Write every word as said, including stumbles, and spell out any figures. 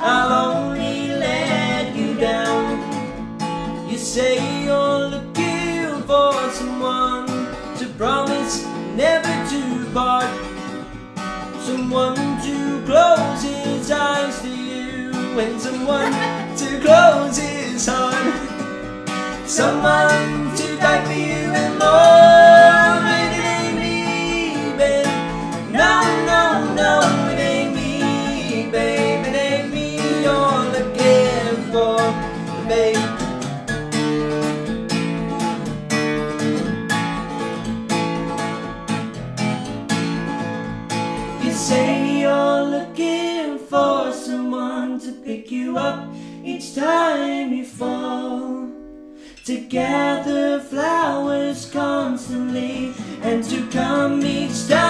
I'll only let you down. You say you're looking for someone to promise never to part, someone to close his eyes to you, and someone to close his heart, someone to die for you and more. But it ain't me, babe. No, no, no, it ain't me, babe. It ain't me you're looking for, babe. You say you're looking for someone to pick you up each time you fall, to gather flowers constantly and to come each time